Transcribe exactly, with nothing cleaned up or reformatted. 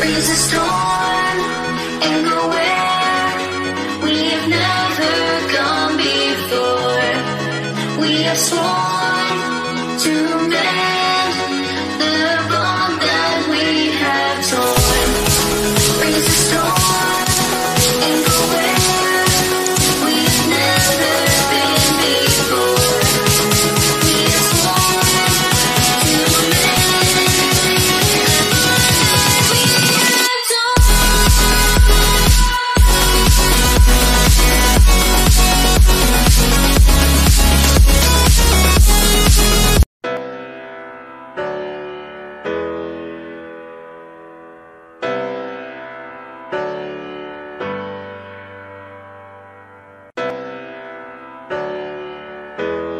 Raise a storm and go where we have never gone before. We have sworn to mend the bond that we have torn. Raise a storm and go where we have never been before. We have sworn to mend the bond that we have torn.